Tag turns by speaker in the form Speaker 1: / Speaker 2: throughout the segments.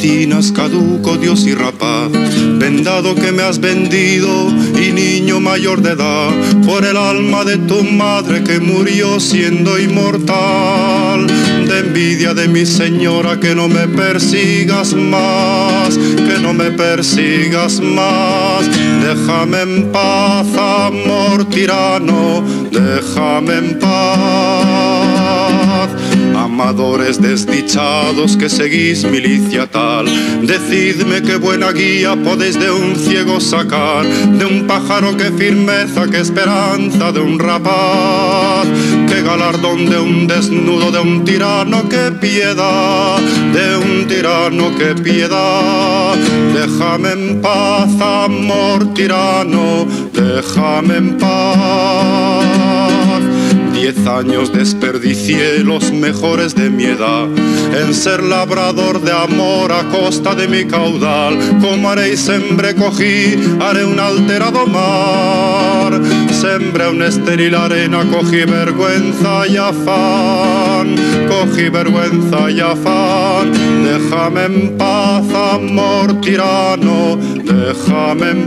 Speaker 1: cortinas, caduco, Dios y rapaz, vendado que me has vendido y niño mayor de edad, por el alma de tu madre que murió siendo inmortal. De envidia de mi señora, que no me persigas más, que no me persigas más. Déjame en paz, amor tirano, déjame en paz. Amadores desdichados que seguís milicia tal, decidme qué buena guía podéis de un ciego sacar, de un pájaro qué firmeza, qué esperanza de un rapaz, qué galardón de un desnudo, de un tirano, qué piedad, de un tirano, qué piedad. Déjame en paz, amor tirano, déjame en paz. 10 años desperdicié los mejores de mi edad en ser labrador de amor a costa de mi caudal. Como haré y sembré, cogí, haré un alterado mar. Sembré una estéril arena, cogí vergüenza y afán, cogí vergüenza y afán. Déjame en paz, amor tirano, déjame en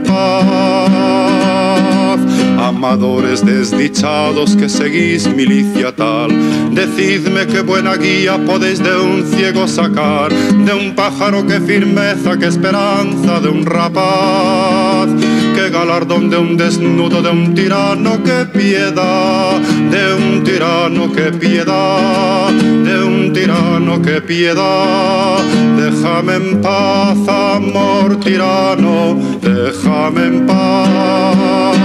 Speaker 1: paz. Amadores desdichados que seguís milicia tal, decidme qué buena guía podéis de un ciego sacar, de un pájaro qué firmeza, qué esperanza de un rapaz, qué galardón de un desnudo, de un tirano, qué piedad, de un tirano, qué piedad, de un tirano, qué piedad. Déjame en paz, amor tirano, déjame en paz.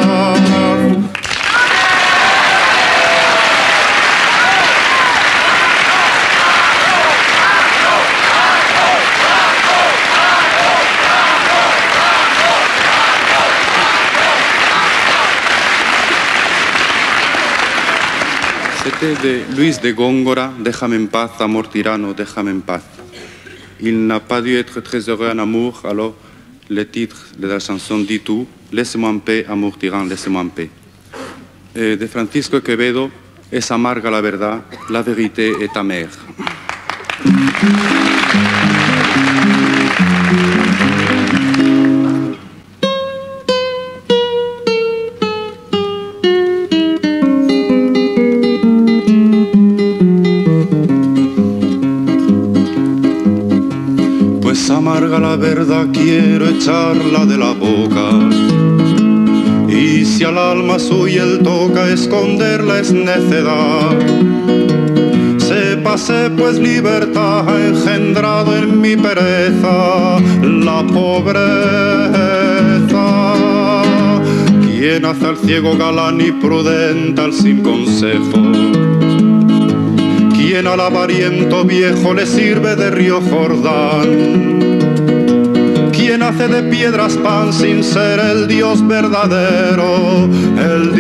Speaker 1: C'était de Luis de Góngora, Déjame en paz, amor tirano, déjame en paz. Il n'a pas dû être très heureux en amour, alors le titre de la chanson dit tout, Laisse-moi en paix, amour tirano, laisse-moi en paix. De Francisco Quevedo, Es amarga la verdad, la vérité est amère. Amarga la verdad, quiero echarla de la boca, y si al alma suya él toca, esconderla es necedad. Sépase pues libertad ha engendrado en mi pereza la pobreza. Quien hace al ciego galán y prudente al sin consejo, quien al avariento viejo le sirve de río Jordán, quien hace de piedras pan sin ser el Dios verdadero, el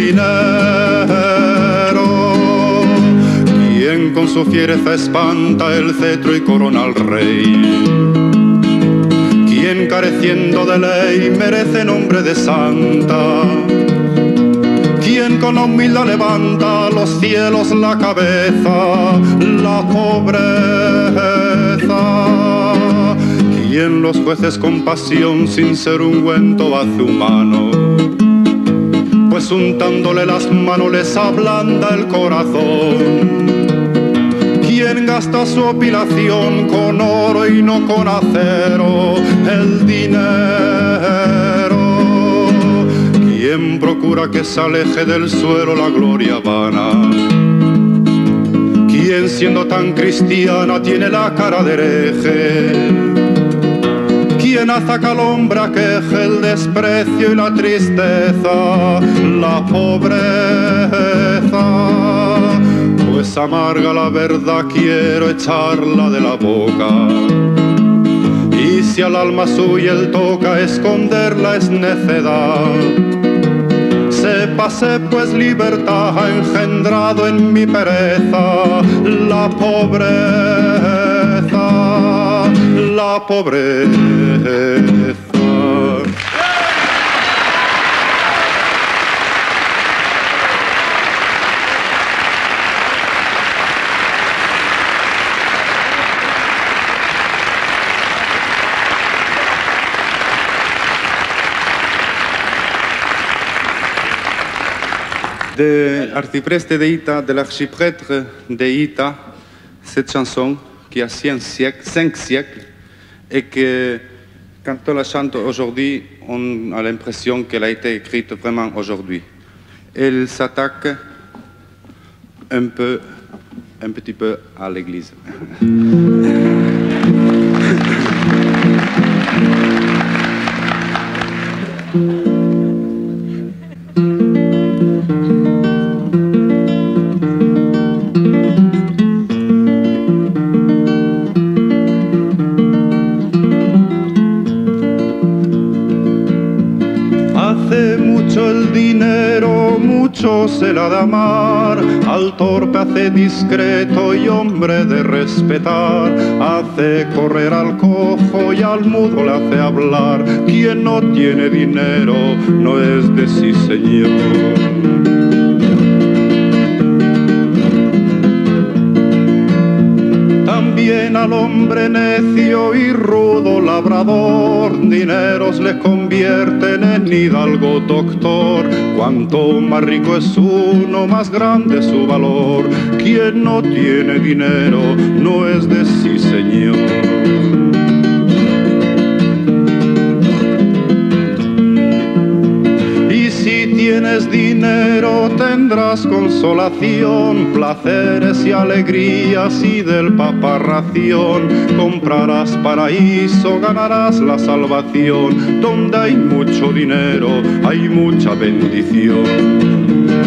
Speaker 1: dinero, quien con su fiereza espanta el cetro y corona al rey, quien careciendo de ley merece nombre de santa, quien con humildad levanta a los cielos la cabeza, la pobreza, quien los jueces con pasión sin ser ungüento hace humano, pues untándole las manos les ablanda el corazón, quien gasta su opilación con oro y no con acero, el dinero, quien procura que se aleje del suelo la gloria vana, quien siendo tan cristiana tiene la cara de hereje, quien ataca al hombre aqueje el desprecio y la tristeza, la pobreza, pues amarga la verdad quiero echarla de la boca, y si al alma suya él toca, esconderla es necedad. Sépase pues libertad ha engendrado en mi pereza la pobreza, la pobreza. de Arcipreste de Ita, de l'archiprêtre de Ita, cette chanson qui a 5 siècles et que quand on la chante aujourd'hui, on a l'impression qu'elle a été écrite vraiment aujourd'hui. Elle s'attaque un petit peu à l'Église. Hace mucho el dinero, mucho se la da amar, al torpe hace discreto y hombre de respetar, hace correr al cojo y al mudo le hace hablar, quien no tiene dinero no es de sí señor. También al hombre necio y rudo labrador, dineros le convierten en hidalgo doctor. Cuanto más rico es uno, más grande su valor. Quien no tiene dinero no es de sí señor. Tienes dinero, tendrás consolación, placeres y alegrías y del Papa ración. Comprarás paraíso, ganarás la salvación. Donde hay mucho dinero, hay mucha bendición.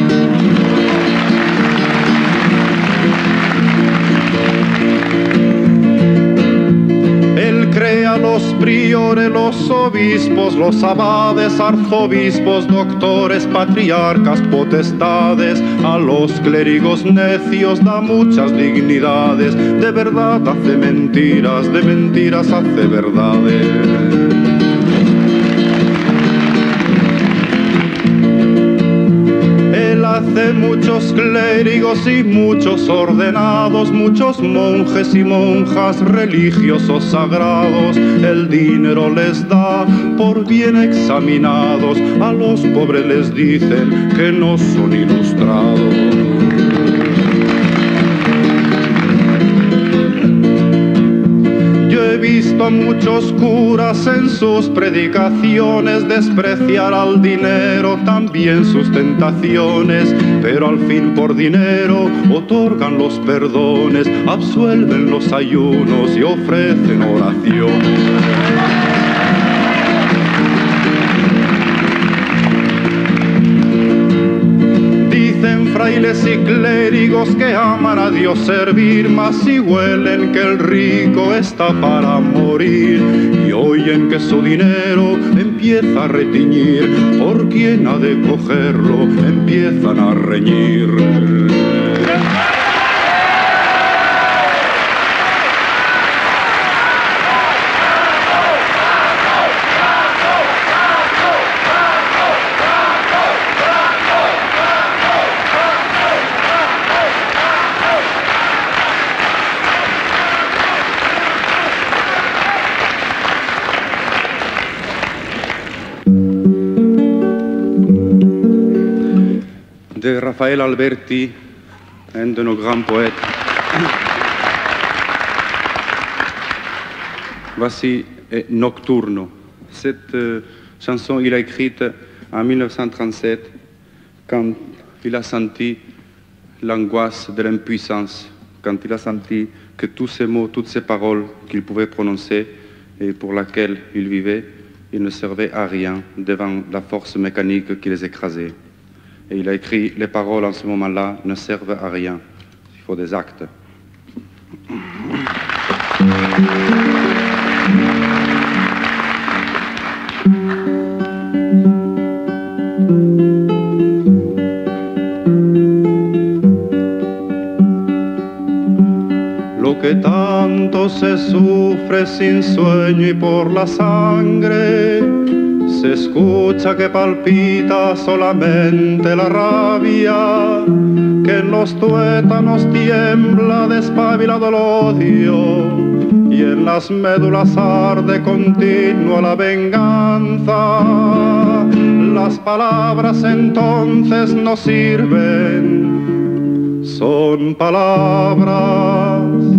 Speaker 1: Crea los priores, los obispos, los abades, arzobispos, doctores, patriarcas, potestades. A los clérigos necios da muchas dignidades. De verdad hace mentiras, de mentiras hace verdades. Hace muchos clérigos y muchos ordenados, muchos monjes y monjas religiosos sagrados. El dinero les da por bien examinados, a los pobres les dicen que no son ilustrados. He visto a muchos curas en sus predicaciones despreciar al dinero, también sus tentaciones, pero al fin por dinero otorgan los perdones, absuelven los ayunos y ofrecen oraciones. Frailes y clérigos que aman a Dios servir, mas si huelen que el rico está para morir y oyen que su dinero empieza a retiñir, por quien ha de cogerlo empiezan a reñir. De Raphaël Alberti, un de nos grands poètes. Voici Nocturno. Cette chanson, il a écrite en 1937, quand il a senti l'angoisse de l'impuissance, quand il a senti que tous ces mots, toutes ces paroles qu'il pouvait prononcer et pour laquelle il vivait, ils ne servaient à rien devant la force mécanique qui les écrasait. Et il a écrit, les paroles en ce moment-là ne servent à rien, il faut des actes. Lo que tanto se sufre sin sueño y por la sangre, se escucha que palpita solamente la rabia, que en los tuétanos tiembla despabilado el odio, y en las médulas arde continua la venganza. Las palabras entonces no sirven, son palabras,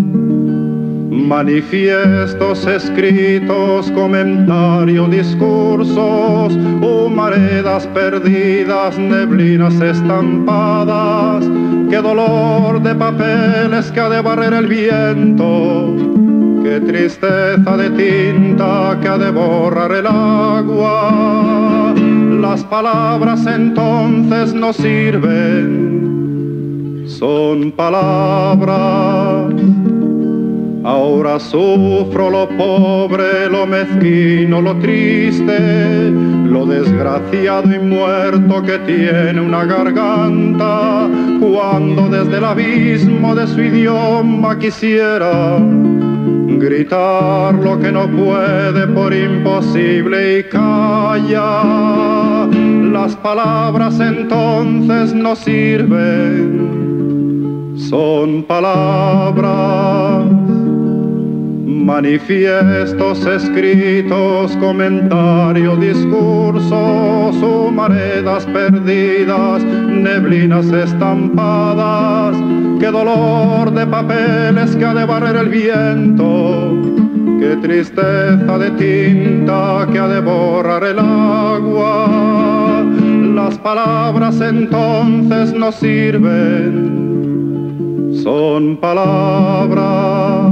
Speaker 1: manifiestos, escritos, comentarios, discursos, humaredas perdidas, neblinas estampadas. Qué dolor de papeles que ha de barrer el viento, qué tristeza de tinta que ha de borrar el agua. Las palabras entonces no sirven, son palabras. Ahora sufro lo pobre, lo mezquino, lo triste, lo desgraciado y muerto que tiene una garganta, cuando desde el abismo de su idioma quisiera gritar lo que no puede por imposible y calla. Las palabras entonces no sirven, son palabras, manifiestos, escritos, comentarios, discursos, humaredas perdidas, neblinas estampadas. Qué dolor de papeles que ha de barrer el viento, qué tristeza de tinta que ha de borrar el agua. Las palabras entonces no sirven, son palabras.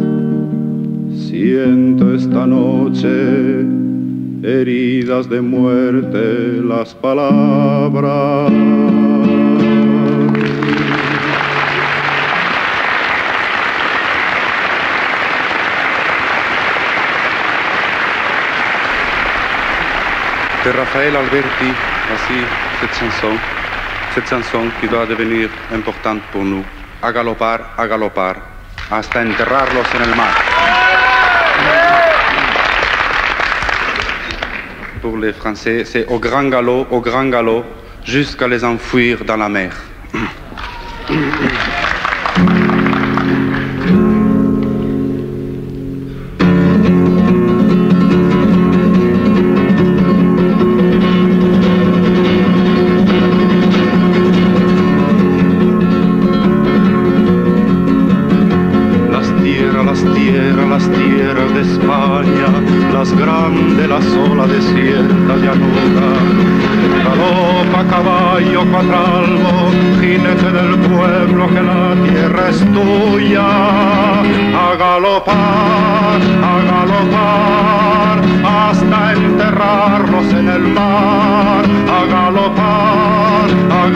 Speaker 1: Siento esta noche heridas de muerte las palabras.
Speaker 2: De Rafael Alberti, voici cette chanson qui doit devenir importante pour nous. A galopar, hasta enterrarlos en el mar. Pour les Français, c'est au grand galop, jusqu'à les enfouir dans la mer.
Speaker 1: Las tierras de España, las grandes, la sola desierta llanura. Galopa caballo cuatralbo, jinete del pueblo, que la tierra es tuya. A galopar, hasta enterrarlos en el mar. A galopar,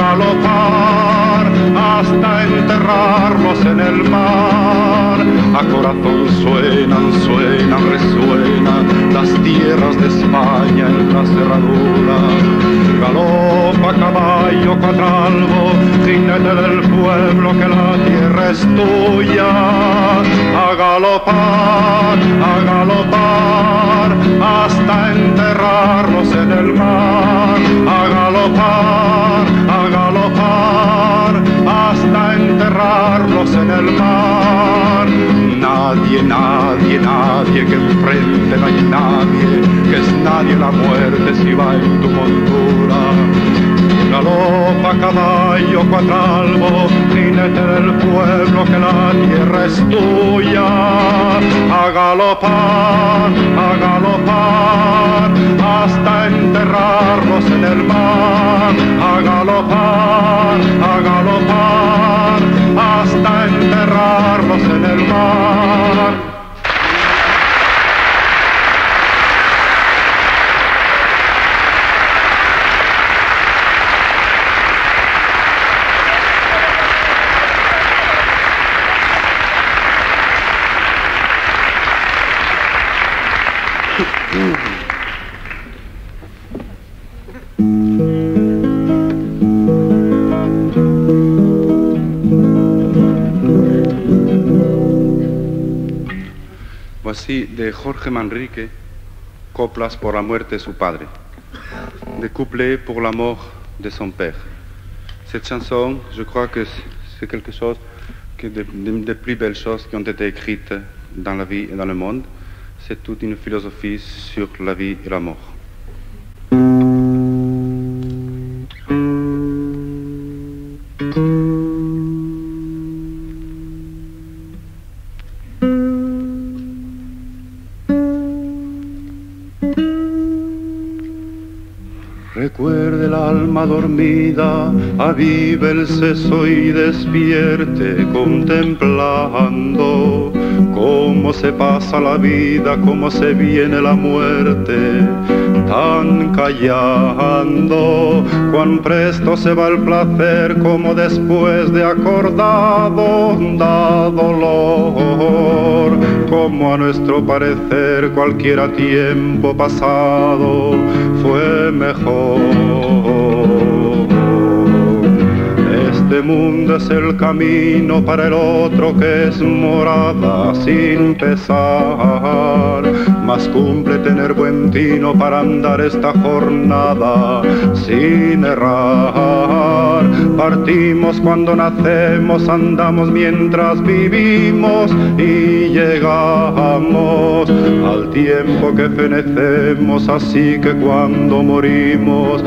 Speaker 1: hasta enterrarlos en el mar. A corazón suenan, resuenan las tierras de España en la cerradura. Galopa caballo cuatralbo, jinete del pueblo, que la tierra es tuya. A galopar, hasta enterrarlos en el mar. A galopar, hasta enterrarlos en el mar. Nadie que enfrente, no hay nadie, que es nadie la muerte si va en tu montura. Galopa caballo cuatralbo, jinete del pueblo, que la tierra es tuya. A galopar, hasta enterrarlos en el mar. A galopar, hasta enterrarlos en el mar.
Speaker 2: Voici de Jorge Manrique, coplas pour la muerte de su padre, des couplets pour la mort de son père. Cette chanson, je crois que c'est quelque chose des plus belles choses qui ont été écrites dans la vie et dans le monde. C'est toute une philosophie sur la vie et la mort.
Speaker 1: Recuerde el alma dormida, avive el seso y despierte contemplando cómo se pasa la vida, cómo se viene la muerte, tan callando, cuán presto se va el placer, como después de acordado da dolor, como a nuestro parecer cualquiera tiempo pasado fue mejor. Este mundo es el camino para el otro que es morada sin pesar, mas cumple tener buen tino para andar esta jornada sin errar. Partimos cuando nacemos, andamos mientras vivimos y llegamos al tiempo que fenecemos, así que cuando morimos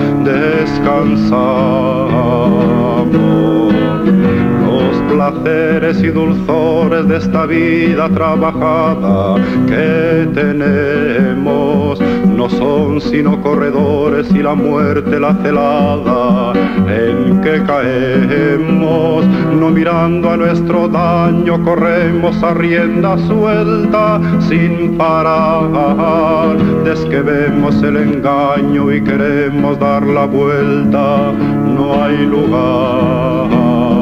Speaker 1: descansamos. Los placeres y dulzores de esta vida trabajada que tenemos no son sino corredores y la muerte la celada en que caemos. No mirando a nuestro daño corremos a rienda suelta sin parar. Desde que vemos el engaño y queremos dar la vuelta, no hay lugar.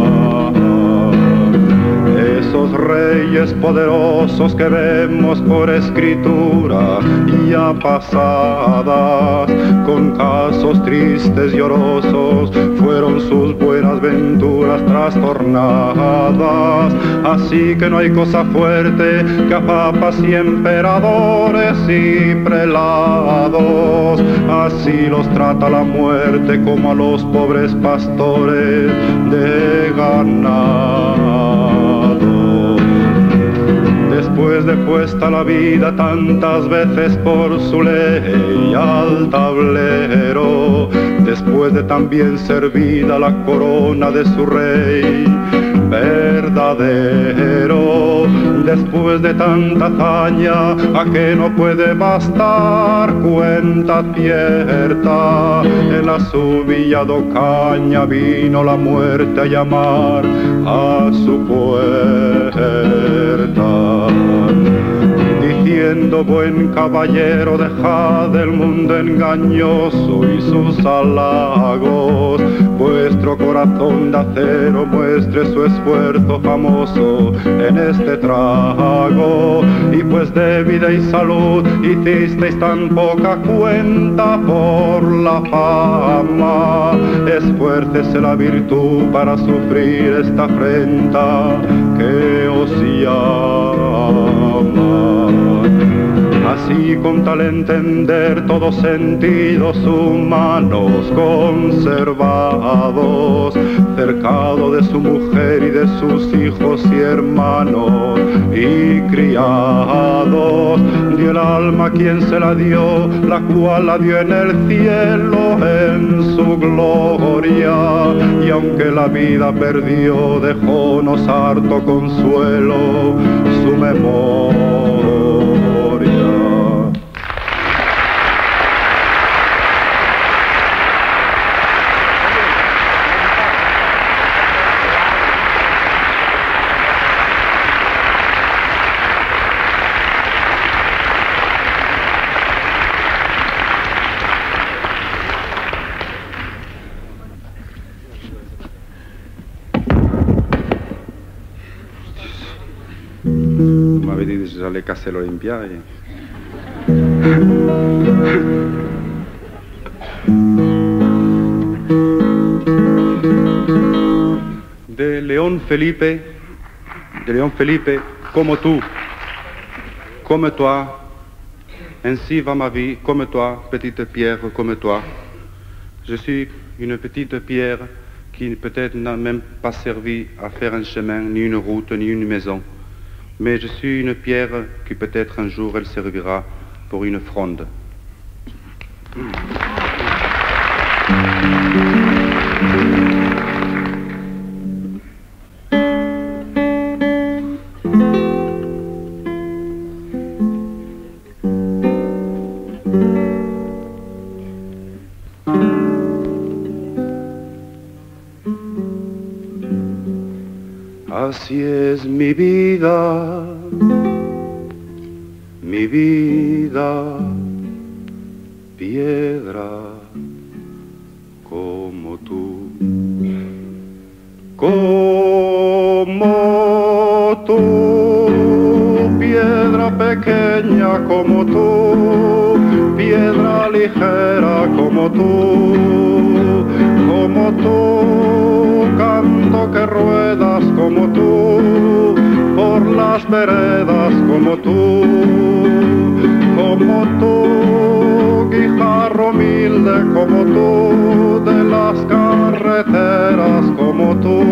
Speaker 1: Esos reyes poderosos que vemos por escritura ya pasadas, con casos tristes y llorosos, fueron sus buenas venturas trastornadas. Así que no hay cosa fuerte que a papas y emperadores y prelados, así los trata la muerte como a los pobres pastores de ganado. Después de puesta la vida tantas veces por su ley al tablero, después de también servida la corona de su rey verdadero, después de tanta hazaña a que no puede bastar cuenta cierta, en la su villa d'Ocaña vino la muerte a llamar a su puerta, diciendo: buen caballero, dejad el mundo engañoso y sus halagos, vuestro corazón de acero muestre su esfuerzo famoso en este trago, y pues de vida y salud hicisteis tan poca cuenta por la fama, esfuércese la virtud para sufrir esta afrenta que os llama. Así con tal entender todos sentidos humanos conservados, cercado de su mujer y de sus hijos y hermanos y criados, dio el alma quien se la dio, la cual la dio en el cielo en su gloria, y aunque la vida perdió, dejónos harto consuelo su memoria.
Speaker 2: M'avait dit que j'allais casser l'Olympia et...
Speaker 1: De León Felipe, como tú, comme toi, ainsi va ma vie, comme toi, petite pierre, comme toi. Je suis une petite pierre qui peut-être n'a même pas servi à faire un chemin, ni une route, ni une maison.
Speaker 2: mais je suis une pierre qui peut-être un jour elle servira pour une fronde. Así es mi vida, piedra como tú, piedra pequeña como tú, piedra ligera como tú, canto que ruedas como tú, por las veredas como tú, guijarro humilde como tú, de las carreteras como tú,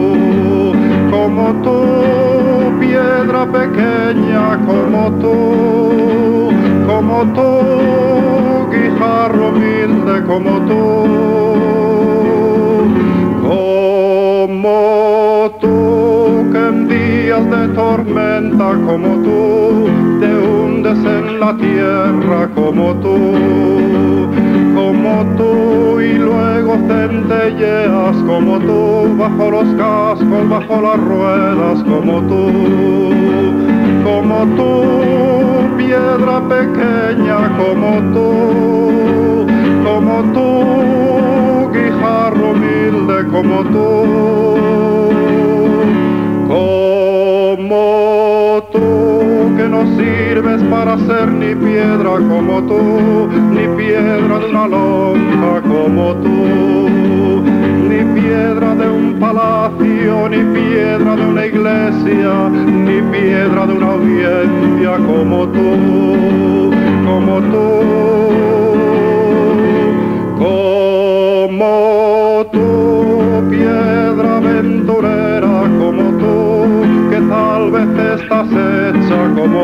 Speaker 2: piedra pequeña como tú, guijarro humilde como tú, que en días de tormenta como tú, te hundes en la tierra como tú, y luego centelleas como tú, bajo los cascos, bajo las ruedas como tú, piedra pequeña como tú, guijarro humilde como tú, que no sirves para ser ni piedra como tú, ni piedra de una lonja como tú, ni piedra de un palacio, ni piedra de una iglesia, ni piedra de una audiencia como tú, piedra aventurera como tú, que tal vez estás hecha como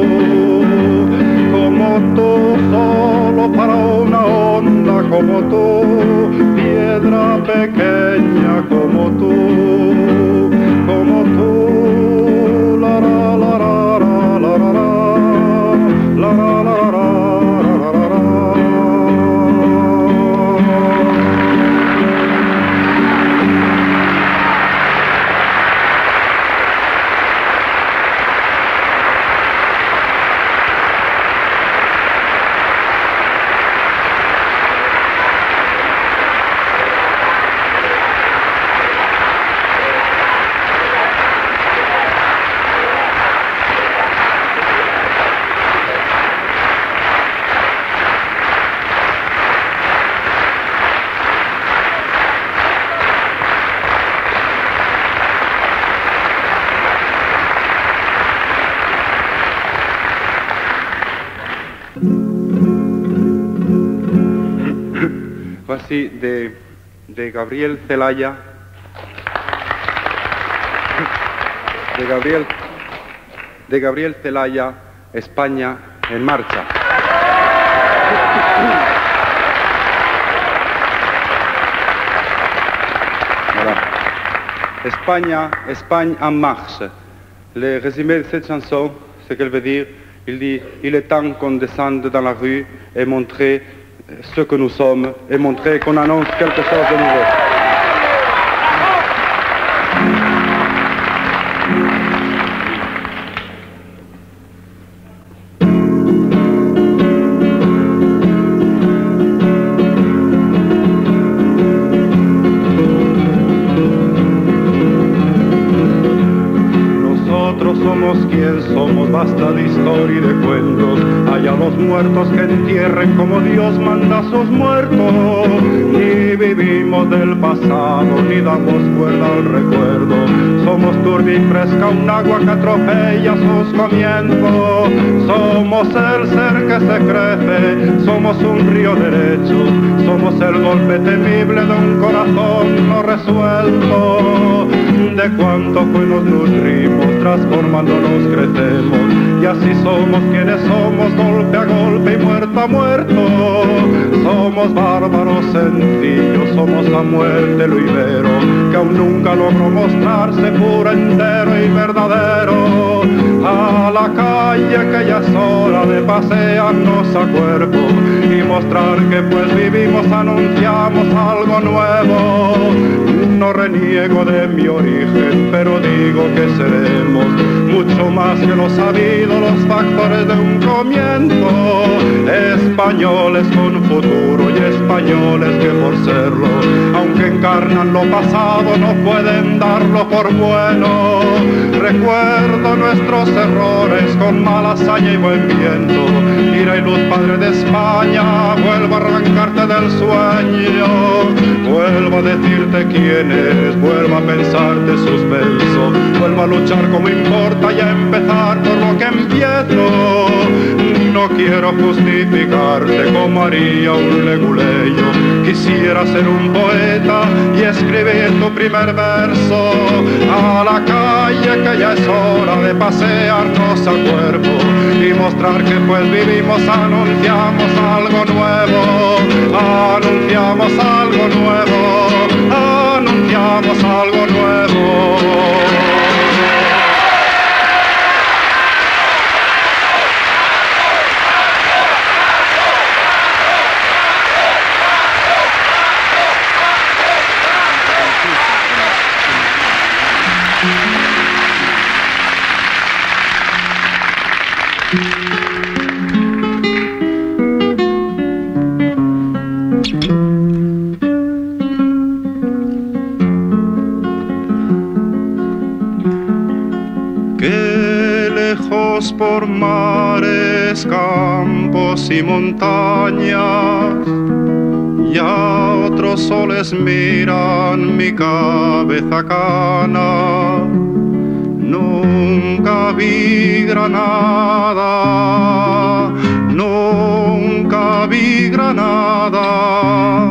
Speaker 2: tú, solo para una onda como tú, piedra pequeña como tú, la la la la la la la la la la la. Voici de Gabriel Celaya, de Gabriel Celaya, España en marcha. Voilà. Espagne en marche. Le résumé de cette chanson, ce qu'elle veut dire, il dit « Il est temps qu'on descende dans la rue et montrer ce que nous sommes et montrer qu'on annonce quelque chose de nouveau. » Somos quien somos, basta de historia y de cuentos. Allá los muertos que entierren como Dios manda a sus muertos. Ni vivimos del pasado, ni damos cuerda al recuerdo. Somos turbia y fresca, un agua que atropella sus comienzos. Somos el ser que se crece, somos un río derecho. Somos el golpe temible de un corazón no resuelto. De cuánto fue nos nutrimos, transformándonos crecemos, y así somos quienes somos, golpe a golpe y muerto a muerto. Somos bárbaros sencillos, somos la muerte, lo ibero, que aún nunca logró mostrarse puro, entero y verdadero. A la calle que ya es hora de pasearnos a cuerpo y mostrar que pues vivimos, anunciamos algo nuevo. No reniego de mi origen, pero digo que seremos mucho más que lo sabido, los factores de un comienzo. Españoles con futuro y españoles que por serlo, aunque encarnan lo pasado, no pueden darlo por bueno. Recuerdo nuestros errores con mala hazaña y buen viento. Ira y luz, padre de España, vuelvo a arrancarte del sueño. Vuelvo a decirte quién eres, vuelvo a pensarte suspenso. Vuelvo a luchar como importa y a empezar por lo que empiezo. No quiero justificarte como haría un leguleyo. Quisiera ser un poeta y escribir tu primer verso. A la calle que ya es hora de pasearnos a cuerpo y mostrar que pues vivimos, anunciamos algo nuevo. Anunciamos algo nuevo. Anunciamos algo nuevo.
Speaker 1: Por mares, campos y montañas, ya otros soles miran mi cabeza cana. Nunca vi Granada, nunca vi Granada.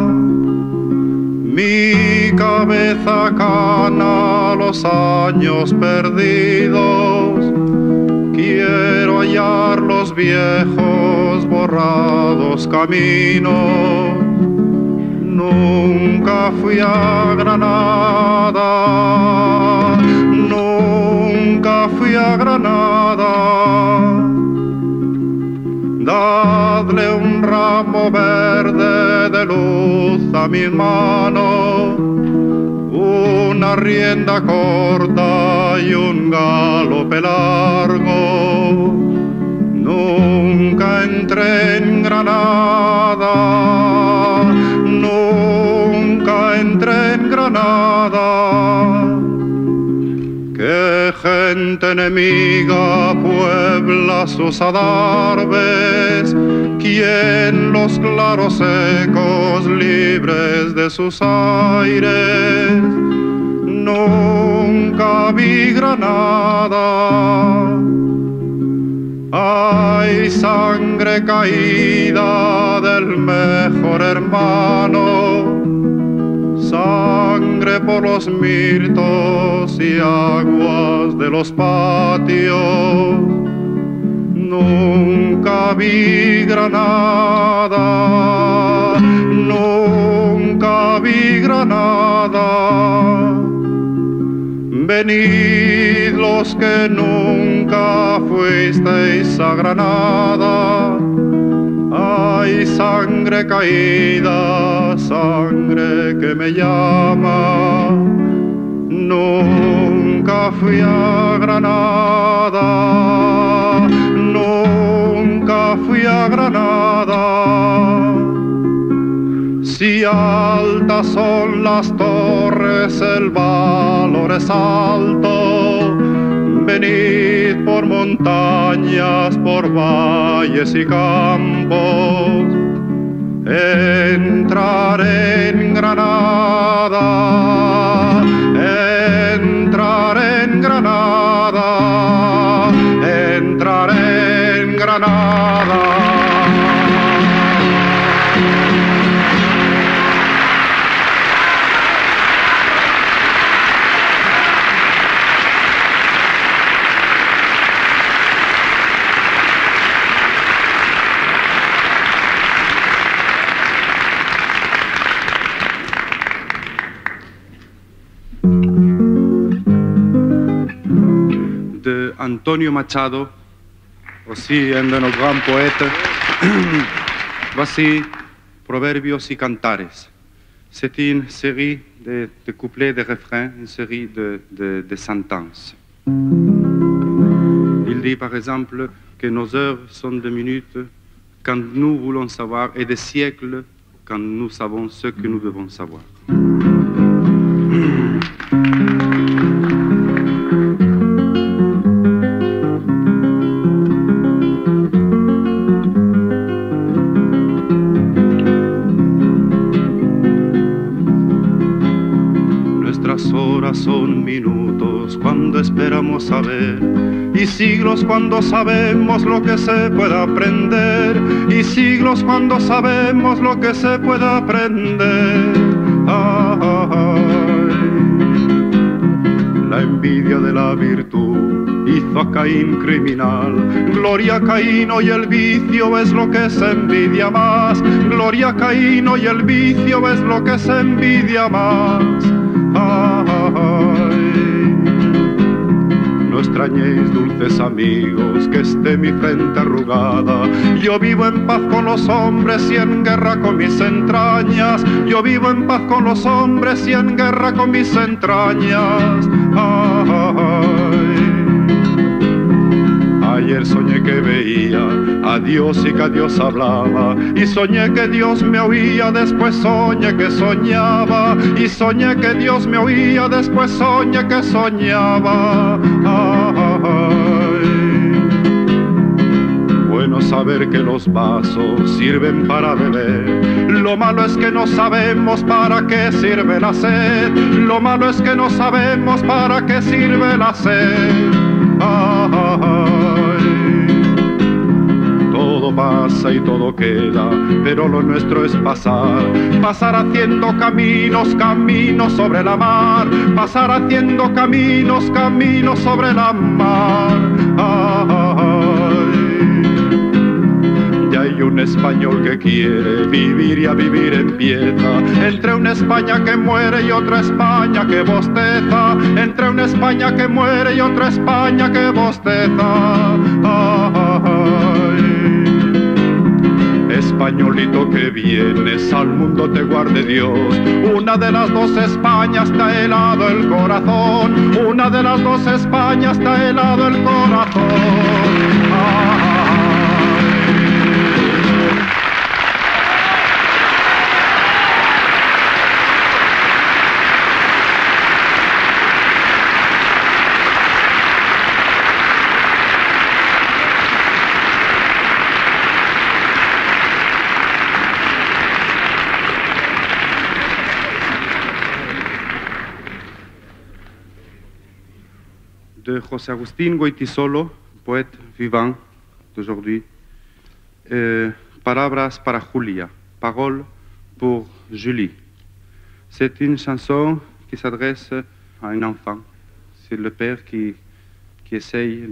Speaker 1: Mi cabeza cana, los años perdidos. Quiero hallar los viejos borrados caminos. Nunca fui a Granada, nunca fui a Granada. Dadle un ramo verde de luz a mis manos, una rienda corta y un galope largo. Nunca entré en Granada, nunca entré en Granada. Qué gente enemiga puebla sus adarves, quien los claros ecos libres de sus aires. Nunca vi Granada. Hay sangre caída del mejor hermano, sangre por los mirtos y aguas de los patios. Nunca vi Granada, nunca vi Granada. Venid los que nunca fuisteis a Granada. Hay sangre caída, sangre que me llama. Nunca fui a Granada, nunca fui a Granada. Si altas son las torres, el valor es alto. Venid por montañas, por valles y campos. Entraré en Granada, entraré en Granada, entraré en Granada. Antonio Machado, aussi un de nos grands poètes. Voici Proverbios y Cantares. C'est une série de couplets, de refrains, une série de sentences. Il dit par exemple que nos heures sont de minutes quand nous voulons savoir et des siècles quand nous savons ce que nous devons savoir. Nuestras horas son minutos cuando esperamos saber, y siglos cuando sabemos lo que se puede aprender, y siglos cuando sabemos lo que se puede aprender. Ay, la envidia de la virtud hizo a Caín criminal. Gloria a Caín, y el vicio es lo que se envidia más. Gloria a Caín, y el vicio es lo que se envidia más. No extrañéis, dulces amigos, que esté mi frente arrugada. Yo vivo en paz con los hombres y en guerra con mis entrañas. Yo vivo en paz con los hombres y en guerra con mis entrañas. Ayer soñé que veía a Dios y que a Dios hablaba, y soñé que Dios me oía, después soñé que soñaba, y soñé que Dios me oía, después soñé que soñaba. Bueno saber que los vasos sirven para beber, lo malo es que no sabemos para qué sirve la sed, lo malo es que no sabemos para qué sirve la sed. Todo pasa y todo queda, pero lo nuestro es pasar, pasar haciendo caminos, caminos sobre la mar, pasar haciendo caminos, caminos sobre la mar. Ya hay un español que quiere vivir y a vivir empieza, entre una España que muere y otra España que bosteza, entre una España que muere y otra España que bosteza. Españolito que vienes, al mundo te guarde Dios. Una de las dos Españas te ha helado el corazón, una de las dos Españas te ha helado el corazón. De José Agustín Goytisolo, poète vivant d'aujourd'hui. Palabras para Julia, paroles pour Julie. C'est une chanson qui s'adresse à un enfant. C'est le père qui essaye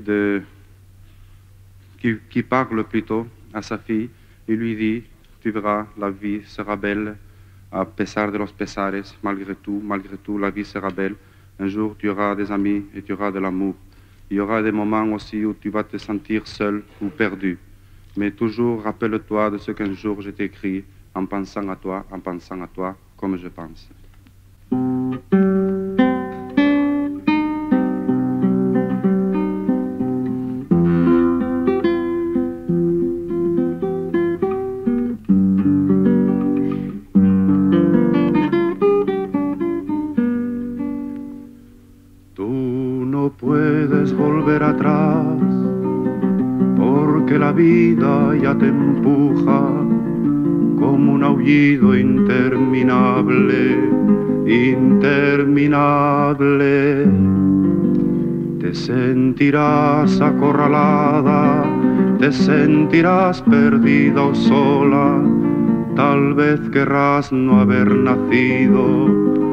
Speaker 1: qui parle plutôt à sa fille et lui dit: tu verras, la vie sera belle, a pesar de los pesares, malgré tout, la vie sera belle. Un jour, tu auras des amis et tu auras de l'amour. Il y aura des moments aussi où tu vas te sentir seul ou perdu. Mais toujours, rappelle-toi de ce qu'un jour je t'ai écrit, en pensant à toi, comme je pense.
Speaker 2: Atrás, porque la vida ya te empuja como un aullido interminable, interminable. Te sentirás acorralada, te sentirás perdida o sola, tal vez querrás no haber nacido,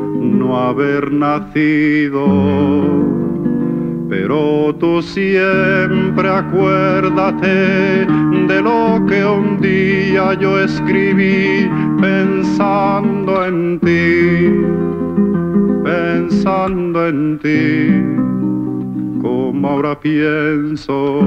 Speaker 2: pero tú siempre acuérdate de lo que un día yo escribí pensando en ti, como
Speaker 1: como ahora pienso.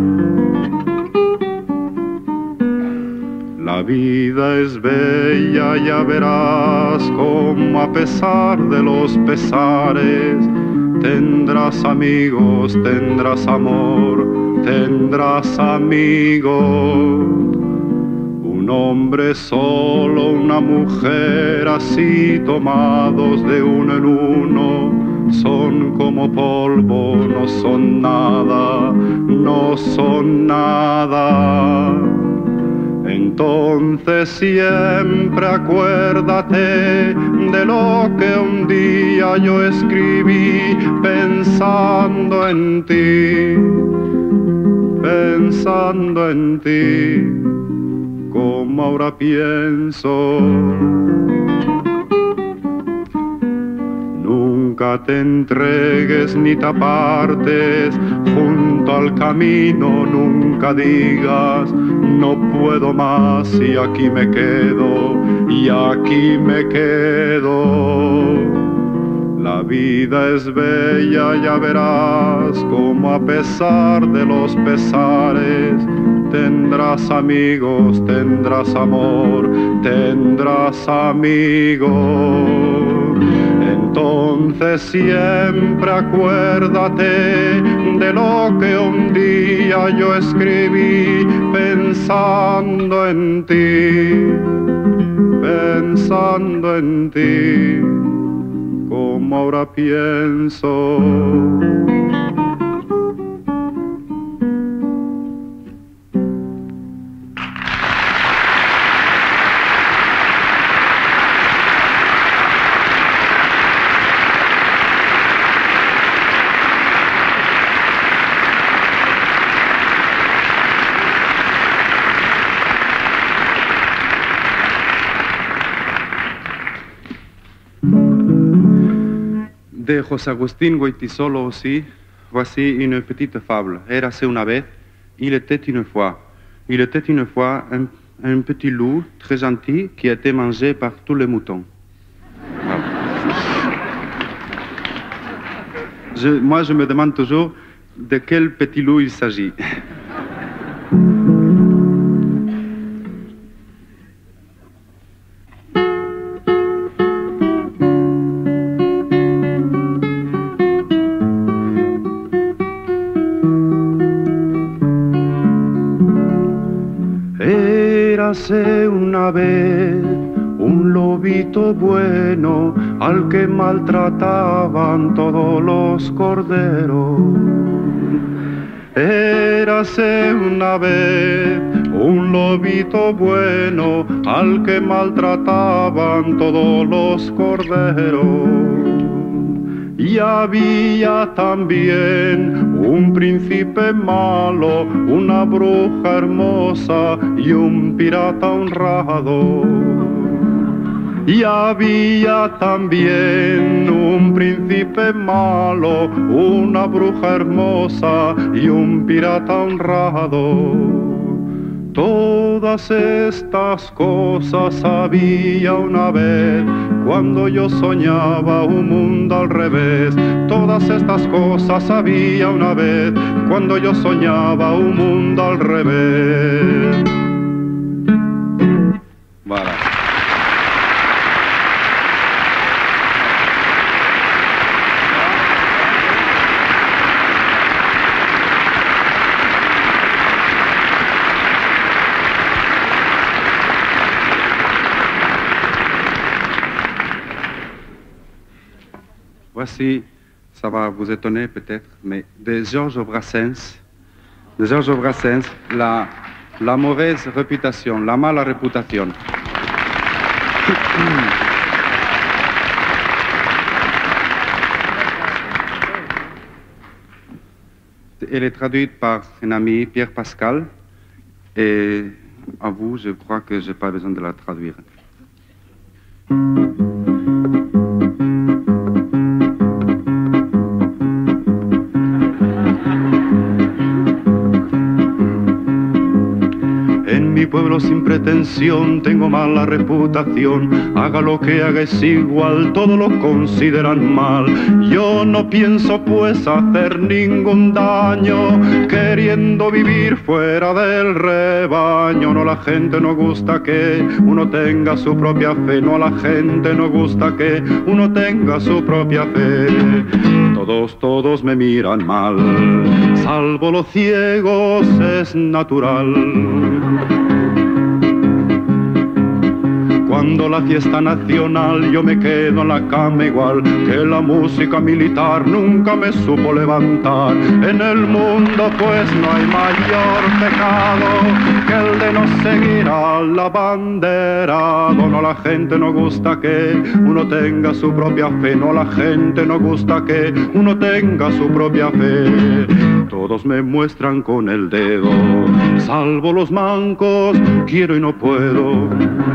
Speaker 1: La vida es bella, ya verás como a pesar de los pesares tendrás amigos, tendrás amor, tendrás amigos. Un hombre solo, una mujer así tomados de uno en uno, son como polvo, no son nada, no son nada. Entonces siempre acuérdate de lo que un día yo escribí pensando en ti, pensando en ti, como ahora pienso. Nunca te entregues ni te apartes junto al camino, nunca digas no puedo más y aquí me quedo, y aquí me quedo. La vida es bella, ya verás como a pesar de los pesares tendrás amigos, tendrás amor, tendrás amigos. Entonces siempre acuérdate de lo que un día yo escribí pensando en ti, pensando en ti, como ahora pienso. De José Agustín Goytisolo aussi, voici une petite fable. Érase una vez, il était une fois un petit loup très gentil qui était mangé par tous les moutons. Voilà. Moi, je me demande toujours de quel petit loup il s'agit. Érase una vez un lobito bueno al que maltrataban todos los corderos. Érase una vez un lobito bueno al que maltrataban todos los corderos. Y había también un príncipe malo, una bruja hermosa y un pirata honrado. Y había también un príncipe malo, una bruja hermosa y un pirata honrado. Todas estas cosas había una vez cuando yo soñaba un mundo al revés. Todas estas cosas había una vez cuando yo soñaba un mundo al revés. Voilà. Voici, ça va vous étonner peut-être, mais de Georges Brassens, la mauvaise réputation, la mala réputation. Elle est traduite par un ami, Pierre Pascal, et à vous, je crois que je n'ai pas besoin de la traduire. Dímelo sin pretensión, tengo mala reputación. Haga lo que haga es igual, todo lo consideran mal. Yo no pienso pues hacer ningún daño, queriendo vivir fuera del rebaño. No, la gente no gusta que uno tenga su propia fe. No, a la gente no gusta que uno tenga su propia fe. Todos me miran mal, salvo los ciegos, es natural. Cuando la fiesta nacional yo me quedo en la cama igual que la música militar nunca me supo levantar. En el mundo pues no hay mayor pecado que el de no seguir al abanderado. No, a la gente no gusta que uno tenga su propia fe. No, a la gente no gusta que uno tenga su propia fe. Todos me muestran con el dedo, salvo los mancos, quiero y no puedo.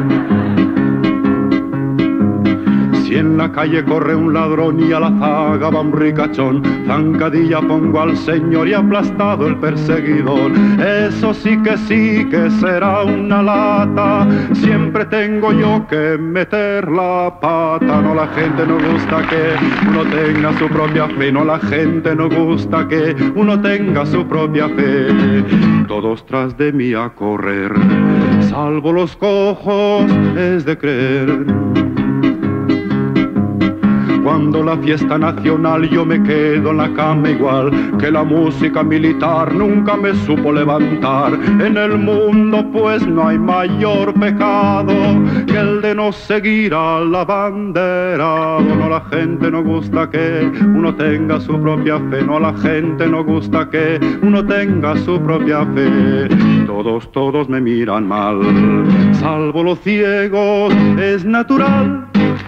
Speaker 1: Si en la calle corre un ladrón y a la zaga va un ricachón, zancadilla pongo al señor y aplastado el perseguidor. Eso sí que será una lata, siempre tengo yo que meter la pata. No, la gente no gusta que uno tenga su propia fe. No, la gente no gusta que uno tenga su propia fe. Todos tras de mí a correr, salvo los cojos, es de creer. Cuando la fiesta nacional yo me quedo en la cama igual que la música militar nunca me supo levantar. En el mundo pues no hay mayor pecado que el de no seguir al abanderado. No, a la gente no gusta que uno tenga su propia fe. No, a la gente no gusta que uno tenga su propia fe. Todos me miran mal, salvo los ciegos, es natural.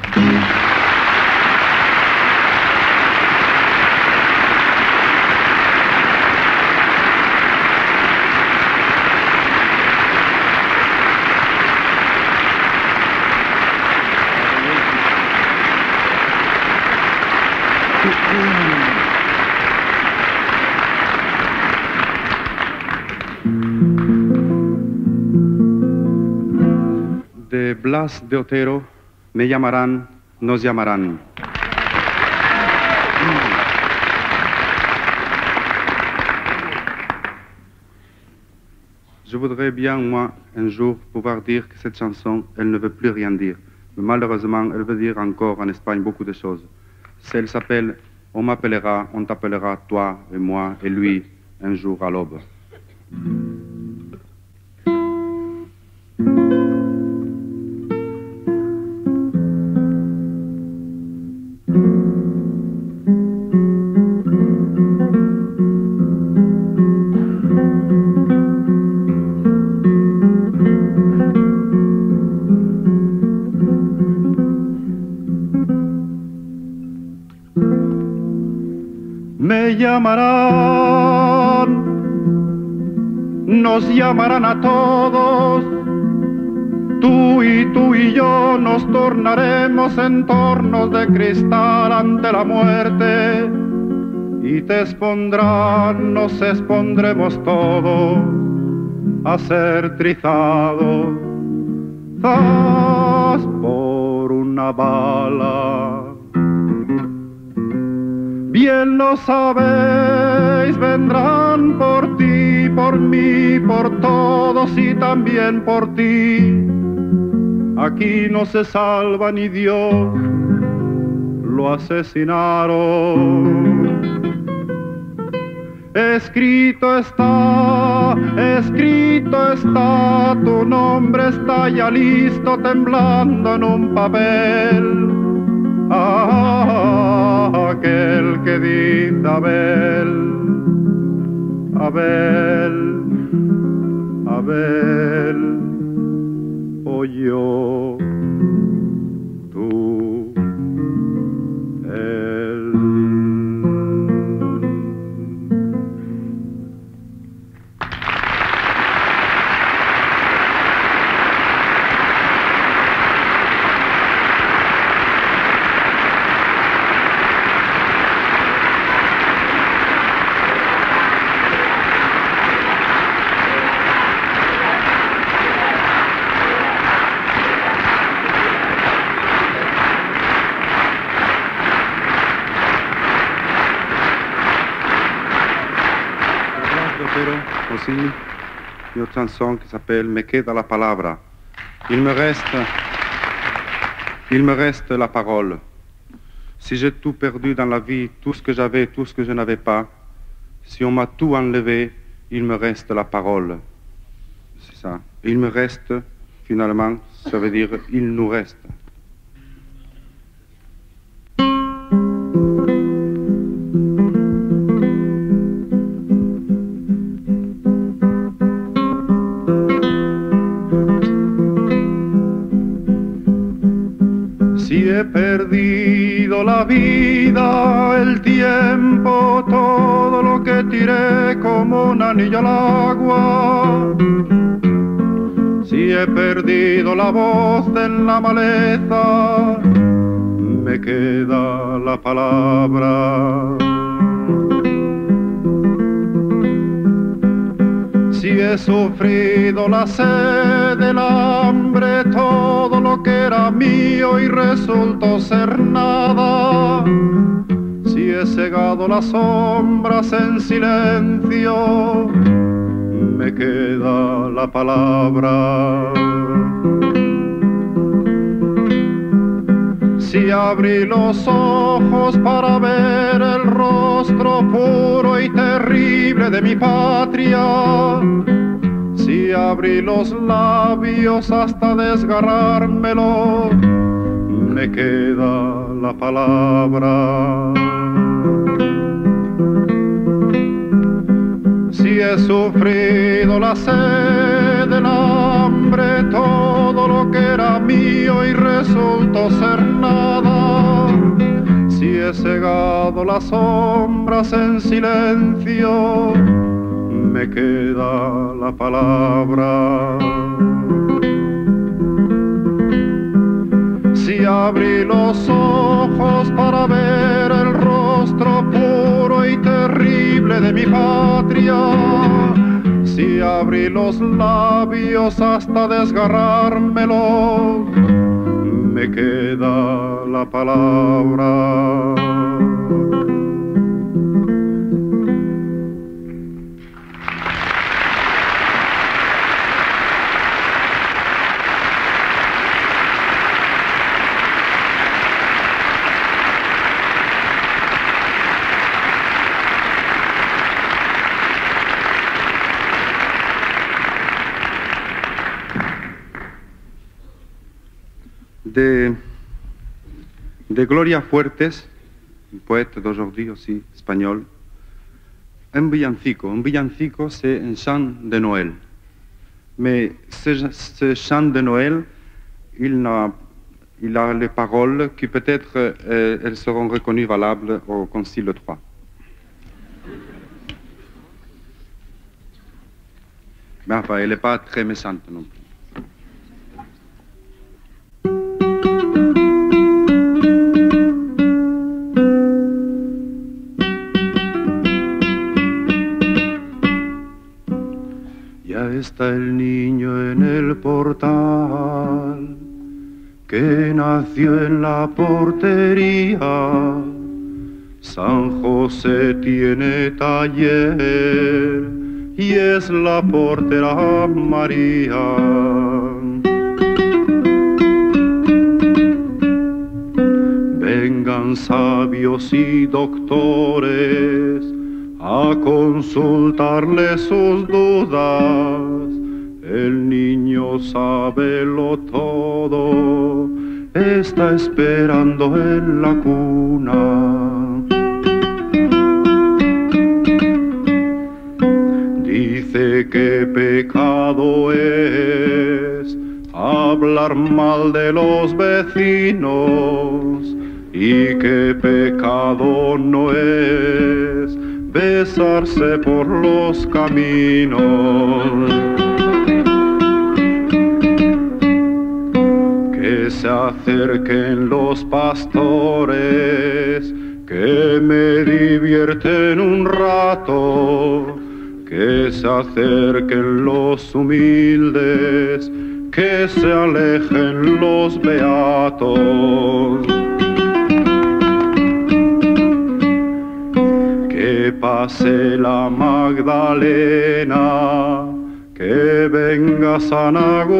Speaker 1: De Blas de Otero, me llamarán, nos llamarán. Je voudrais bien, moi, un jour, pouvoir dire que cette chanson, elle ne veut plus rien dire. Mais malheureusement, elle veut dire encore en Espagne beaucoup de choses. Elle s'appelle « On m'appellera, on t'appellera, toi et moi et lui, un jour à l'aube ». Me llamarán, nos llamarán a todos, tú y yo nos tornaremos en tornos de cristal ante la muerte y te expondrán, nos expondremos todos a ser trizados, zas por una bala. Bien lo sabéis, vendrán por ti, por mí, por todos y también por ti. Aquí no se salva ni Dios, lo asesinaron. Escrito está, tu nombre está ya listo temblando en un papel. Aquel que dice Abel, Abel, Abel, o yo, tú, él. aussi une autre chanson qui s'appelle Me queda la palabra. Il me reste la parole. Si j'ai tout perdu dans la vie, tout ce que j'avais, tout ce que je n'avais pas, si on m'a tout enlevé, il me reste la parole. C'est ça. Il me reste, finalement, ça veut dire il nous reste. Si he perdido la vida, el tiempo, todo lo que tiré como un anillo al agua. Si he perdido la voz en la maleza, me queda la palabra. Si he sufrido la sed, el hambre, todo lo que era mío y resultó ser nada. Si he cegado las sombras en silencio, me queda la palabra. Si abrí los ojos para ver el rostro puro y terrible de mi patria, si abrí los labios hasta desgarrármelo, me queda la palabra. Si he sufrido la sed, el hambre, todo lo que era mío y resultó ser nada. Si he cegado las sombras en silencio, me queda la palabra. Si abrí los ojos para ver el rostro puro y terrible de mi patria, si abrí los labios hasta desgarrármelo, me queda la palabra. De Gloria Fuertes, un poète d'aujourd'hui aussi, espagnol, un villancico. Un villancico, c'est un chant de Noël. Mais ce chant de Noël, il a les paroles qui peut-être elles seront reconnues valables au Concile 3. Mais enfin, elle n'est pas très méchante non plus. Ya está el niño en el portal, que nació en la portería. San José tiene taller y es la portera María. Vengan sabios y doctores a consultarle sus dudas. El niño sábelo todo, está esperando en la cuna. Dice que pecado es hablar mal de los vecinos y que pecado no es besarse por los caminos. Que se acerquen los pastores, que me divierten un rato. Que se acerquen los humildes, que se alejen los beatos. Que
Speaker 2: que pase la Magdalena, que venga San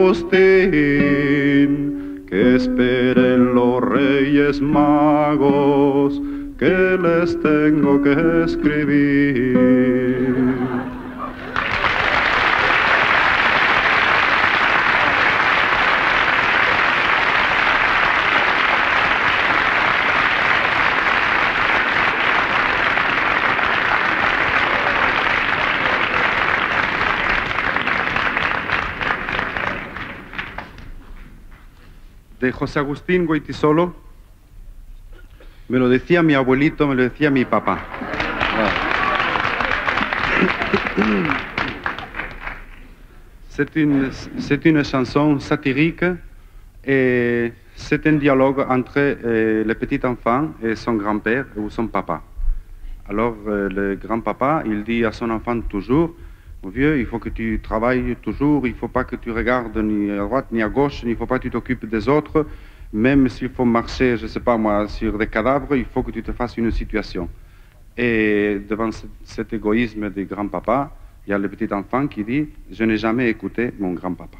Speaker 2: Agustín, que esperen los Reyes Magos, que les tengo que escribir. De José Agustín Goytisolo, me lo decía mi abuelito, me lo decía mi papá. C'est une chanson satirique et c'est un dialogue entre le petit enfant et son grand-père ou son papa. Alors le grand-papa, il dit à son enfant toujours: mon vieux, il faut que tu travailles toujours, il ne faut pas que tu regardes ni à droite ni à gauche, il ne faut pas que tu t'occupes des autres, même s'il faut marcher, je ne sais pas moi, sur des cadavres, il faut que tu te fasses une situation. Et devant cet égoïsme du grand-papa, il y a le petit enfant qui dit: je n'ai jamais écouté mon grand-papa.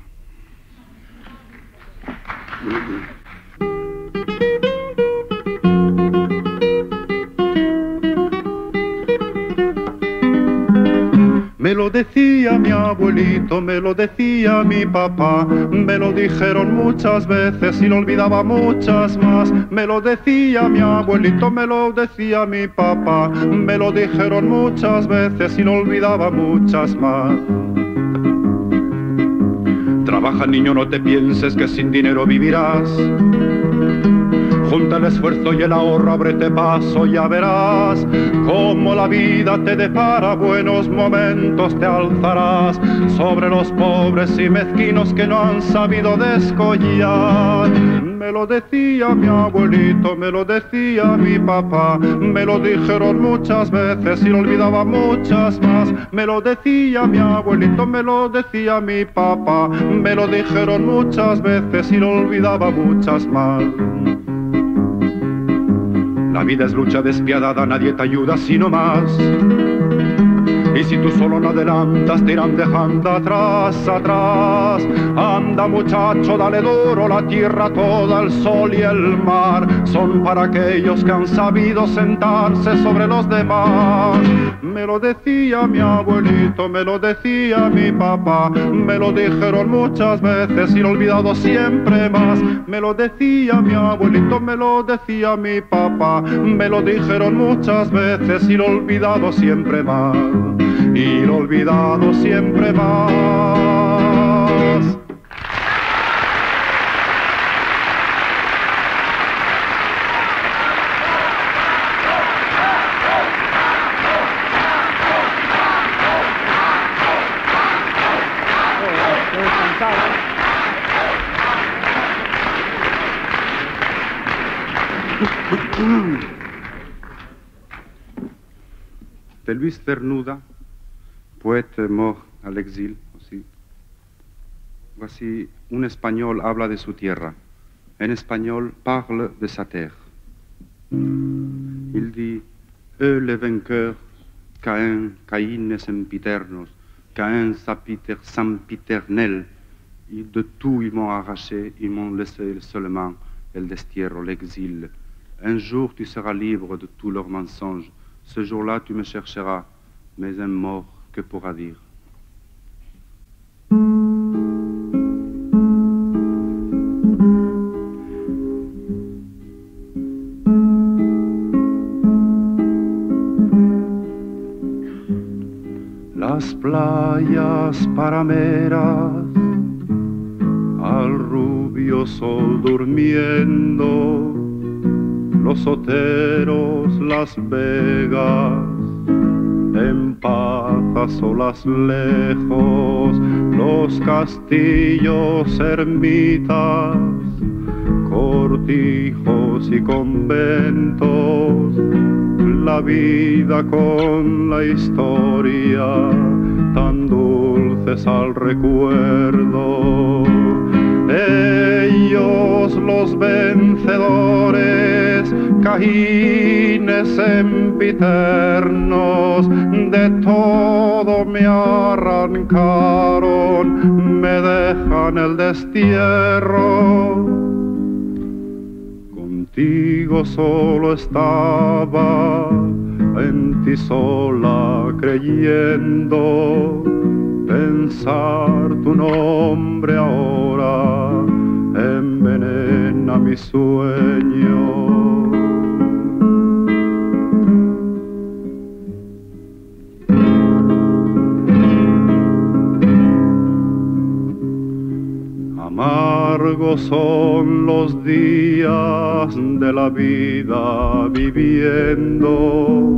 Speaker 2: Me lo decía mi abuelito, me lo decía mi papá, me lo dijeron muchas veces y lo olvidaba muchas más. Me lo decía mi abuelito, me lo decía mi papá, me lo dijeron muchas veces y lo olvidaba muchas más. Trabaja, niño, no te pienses que sin dinero vivirás. Junta el esfuerzo y el ahorro, ábrete paso, ya verás cómo la vida te depara buenos momentos, te alzarás sobre los pobres y mezquinos que no han sabido descollar. Me lo decía mi abuelito, me lo decía mi papá, me lo dijeron muchas veces y lo olvidaba muchas más. Me lo decía mi abuelito, me lo decía mi papá, me lo dijeron muchas veces y lo olvidaba muchas más. La vida es lucha despiadada, nadie te ayuda sino más. Y si tú solo no adelantas, te irán dejando atrás, atrás. Anda muchacho, dale duro, la tierra toda, el sol y el mar son para aquellos que han sabido sentarse sobre los demás. Me lo decía mi abuelito, me lo decía mi papá, me lo dijeron muchas veces y lo he olvidado siempre más. Me lo decía mi abuelito, me lo decía mi papá, me lo dijeron muchas veces y lo he olvidado siempre más. Y lo olvidado siempre más. De Luis Cernuda, poète mort à l'exil aussi. Voici, un espagnol habla de su tierra. Un espagnol parle de sa terre. Il dit: eux les vainqueurs, Caïn, Caïnes sempiternos, Caïn sempiternel, de tout ils m'ont arraché, ils m'ont laissé seulement el destierro, l'exil. Un jour tu seras libre de tous leurs mensonges. Ce jour-là tu me chercheras, mais un mort que pourra dire. Las playas parameras, al rubio sol durmiendo, los oteros, las vegas, en paz a solas lejos, los castillos, ermitas, cortijos y conventos, la vida con la historia, tan dulces al recuerdo. Ellos los vencedores Cajines sempiternos de todo me arrancaron, me dejan el destierro. Contigo solo estaba, en ti sola creyendo, pensar tu nombre ahora envenena mi sueño. Amargos son los días de la vida viviendo,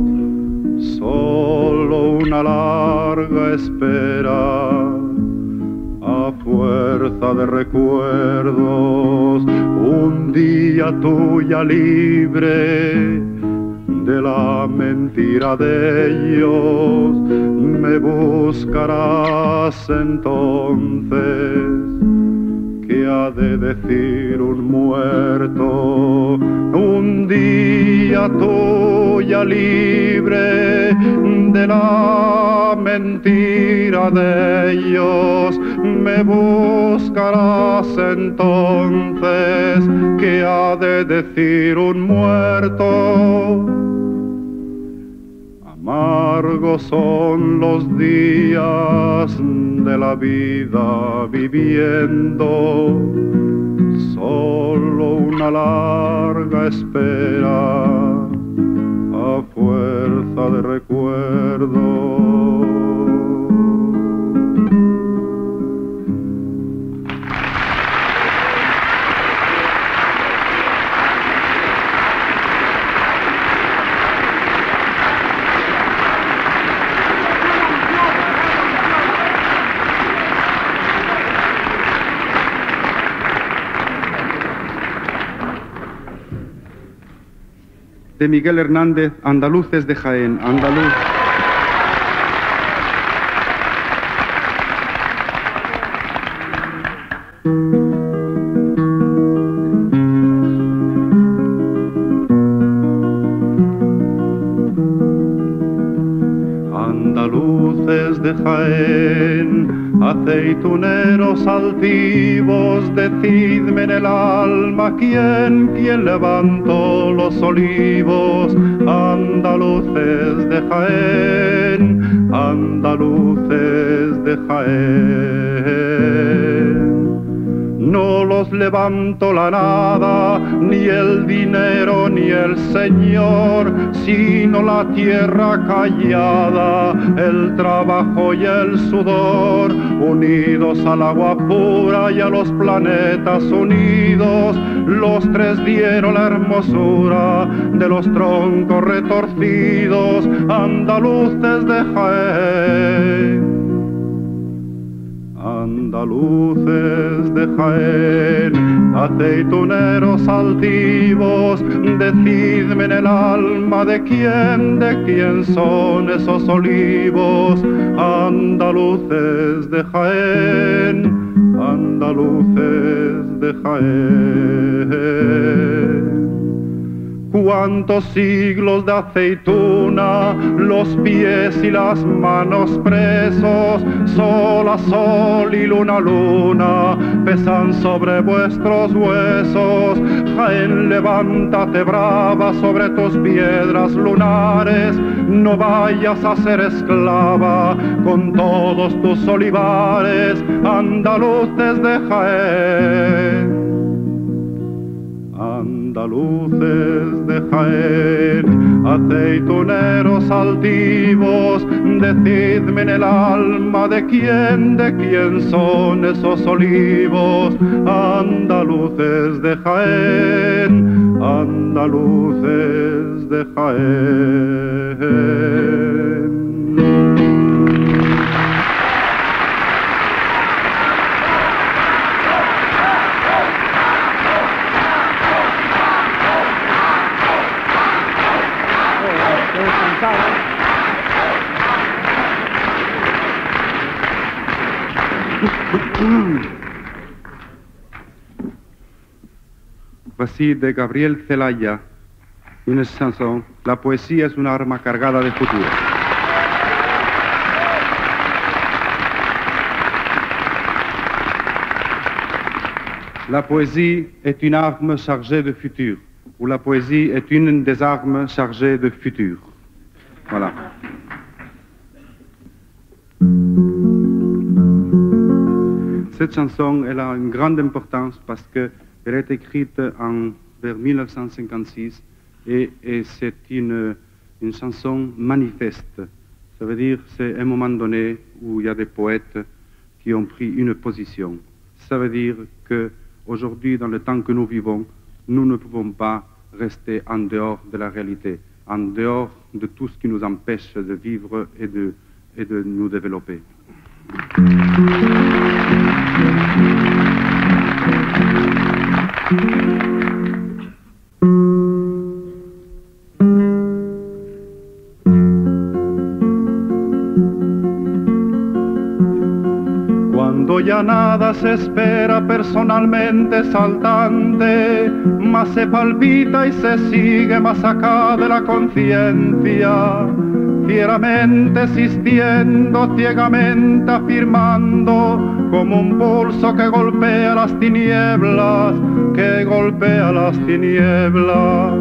Speaker 2: solo una larga espera, a fuerza de recuerdos, un día tuya libre de la mentira de ellos, me buscarás entonces. ¿Qué ha de decir un muerto? Un día tuya libre de la mentira de ellos, me buscarás entonces. ¿Qué ha de decir un muerto? Amargos son los días de la vida viviendo, solo una larga espera, a fuerza de recuerdo. De Miguel Hernández, Andaluces de Jaén, andaluz. Andaluces de Jaén, aceituneros altivos, decidme en el alma quién levantó los olivos. Andaluces de Jaén, andaluces de Jaén. No los levantó la nada, ni el dinero, ni el señor, sino la tierra callada, el trabajo y el sudor, unidos al agua pura y a los planetas unidos. Los tres dieron la hermosura de los troncos retorcidos, andaluces de Jaén. Andaluces de Jaén, aceituneros altivos, decidme en el alma de quién son esos olivos. Andaluces de Jaén, andaluces de Jaén. Cuántos siglos de aceituna, los pies y las manos presos, sol a sol y luna a luna, pesan sobre vuestros huesos. Jaén, levántate brava sobre tus piedras lunares, no vayas a ser esclava con todos tus olivares. Andaluces de Jaén, andaluces de Jaén, aceituneros altivos, decidme en el alma de quién son esos olivos. Andaluces de Jaén, andaluces de Jaén. Así de Gabriel Celaya. Une chanson, la poesía es un arma cargada de futuro. La poésie est une arme chargée de futur, ou la poésie est une des armes chargées de futur. Voilà. Cette chanson, elle a une grande importance parce qu'elle est écrite vers 1956 et c'est une chanson manifeste. Ça veut dire c'est un moment donné où il y a des poètes qui ont pris une position. Ça veut dire qu'aujourd'hui, dans le temps que nous vivons, nous ne pouvons pas rester en dehors de la réalité, en dehors de tout ce qui nous empêche de vivre et de nous développer. Cuando ya nada se espera personalmente saltante, más se palpita y se sigue más acá de la conciencia, fieramente existiendo, ciegamente afirmando, como un pulso que golpea las tinieblas, que golpea las tinieblas.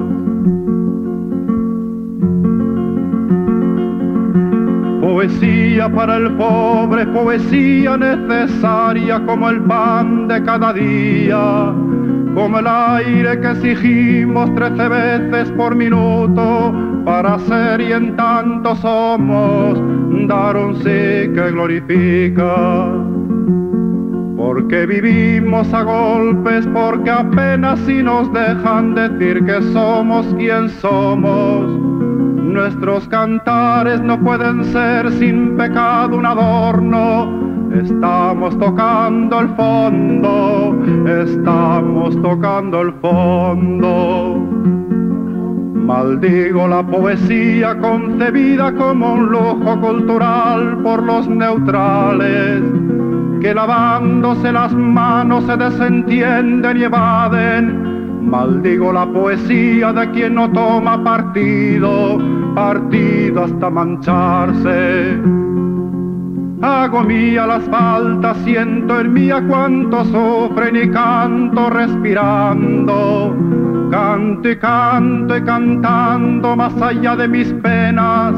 Speaker 2: Poesía para el pobre, poesía necesaria como el pan de cada día, como el aire que exigimos 13 veces por minuto para ser y en tanto somos, dar un sí que glorifica. Porque vivimos a golpes, porque apenas si nos dejan decir que somos quien somos. Nuestros cantares no pueden ser sin pecado un adorno. Estamos tocando el fondo, estamos tocando el fondo. Maldigo la poesía concebida como un lujo cultural por los neutrales, que lavándose las manos se desentienden y evaden. Maldigo la poesía de quien no toma partido, partido hasta mancharse. Hago mía las faltas, siento en mía cuánto sufren y canto respirando. Canto y canto y cantando más allá de mis penas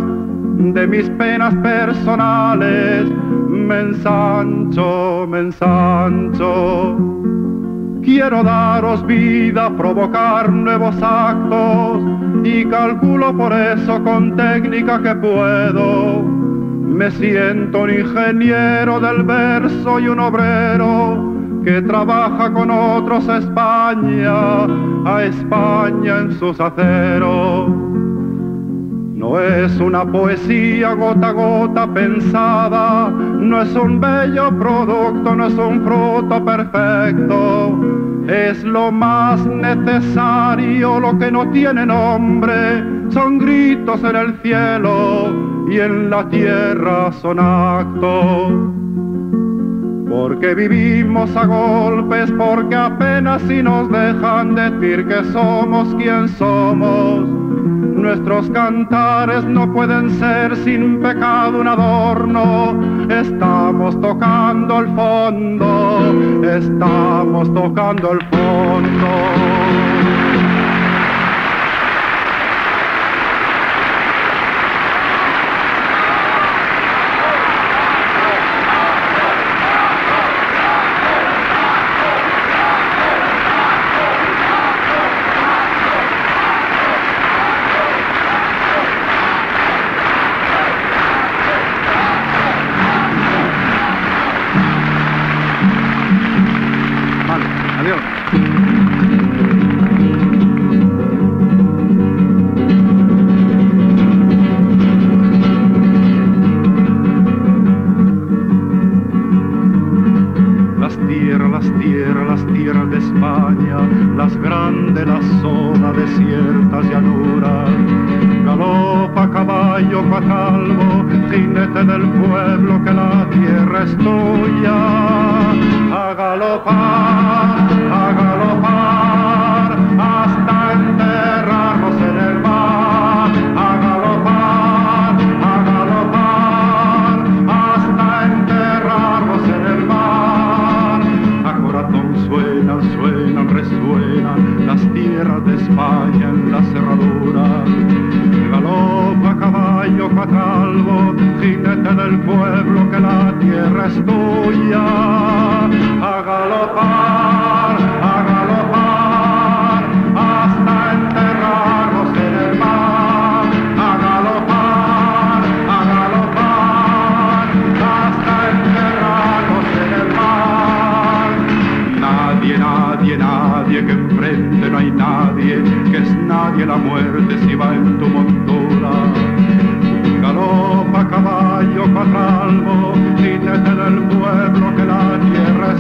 Speaker 2: personales. Me ensancho, me ensancho. Quiero daros vida, provocar nuevos actos y calculo por eso con técnica que puedo. Me siento un ingeniero del verso y un obrero que trabaja con otros a España en sus aceros. No es una poesía gota a gota pensada, no es un bello producto, no es un fruto perfecto. Es lo más necesario, lo que no tiene nombre, son gritos en el cielo y en la tierra son actos. Porque vivimos a golpes, porque apenas si nos dejan decir que somos quien somos. Nuestros cantares no pueden ser sin pecado un adorno. Estamos tocando el fondo, estamos tocando el fondo. Las tierras de España, las grandes, las zonas desiertas, llanuras. Galopa caballo cuatalvo, jinete del pueblo, que la tierra es tuya. A galopar hasta enterrarnos en el de España en la cerradura. Galopa caballo fatalvo, jinete del pueblo, que la tierra es tuya. A galopar, hasta enterrarnos en el mar. A galopar, hasta enterrarnos en el mar. Nadie, que enfrente no hay nadie, que es nadie la muerte si va en tu montura. Galopa caballo fatalvo, jinete del pueblo, que la tierra